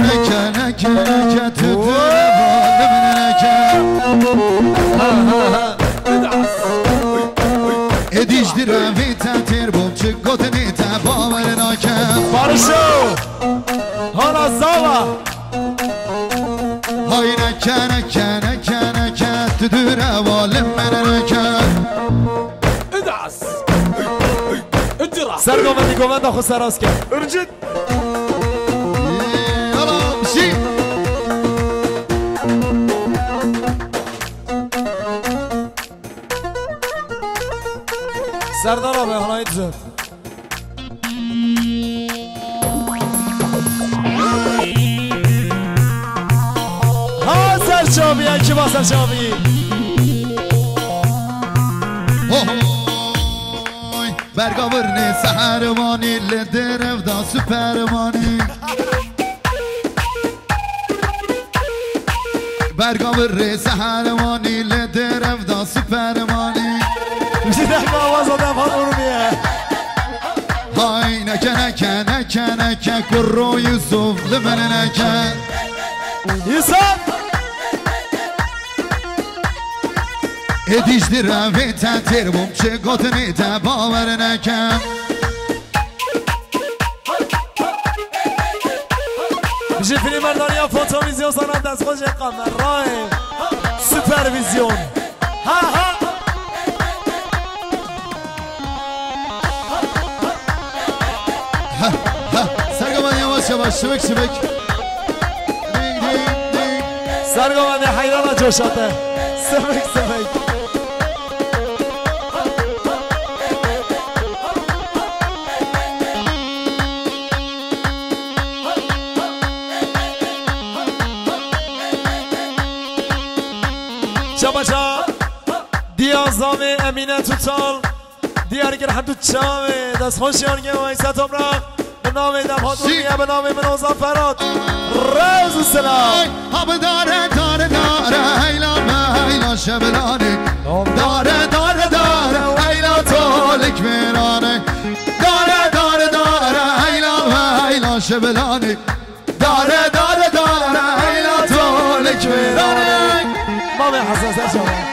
نکه تو دل بالم نکه ادیش دی روی تطیر بوم چه گوتنی تا باور نکه بارشو هانا زاوا های نکه تو دل بالم نکه ادعس سرگومندی گومند خود سراز کرد ارجد سردار آبه حالا این زد ها سرچاوی یکی با سرچاوی برگاورنی سهرمانی لدرف دا سپرمانی برگاورنی سهرمانی لدرف دا سپرمانی میشه دقیق آواز آدم ها ارومیه های نکه کرو یوسف لمن نکه یوسف ادیش دی روی تطیر بوم چه گوتنی تا باور نکم میشه فیلم برداری یا فوتوویزیون سانم دست خوش قمر راه سوپرویزیون ها ها سرگومن یواش شبک سرگومن حیران جوشاته سبک شباشا دیازام امینه توتال دیارگر هم تو چامه دست خوشیانگه و ایسا تمرق به نام دمها دونیه به نام منوزا فراد روز السلام ها داره هیلا شبلانه داره هیلا تولک میرانه داره هیلا شبلانه داره هیلا تولک میرانه مامه حساسه شما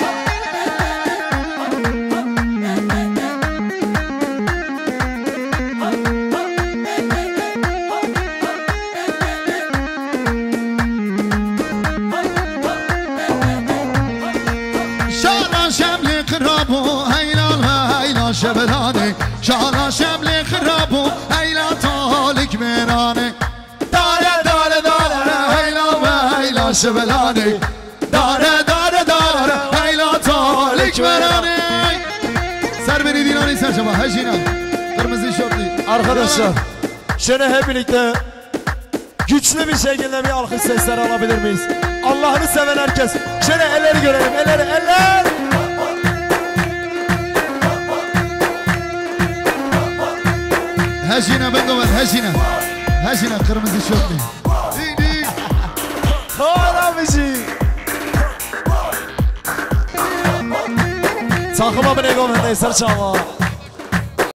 شبلانه شالا شمل خراب و هیلا تالک میرانه داره هیلا شبلانه داره هیلا تالک میرانه سر beni dinleyin Serçaba hacina kırmızı şortlu arkadaşlar şöyle hep birlikte güçlü bir şekilde bir alkış sesleri alabilir miyiz? Allah'ını seven herkes şöyle elleri görelim eller هجينا بنقول هجينا kırmızı şortlu. Haramici. Takıma bir ego bende Serçaba.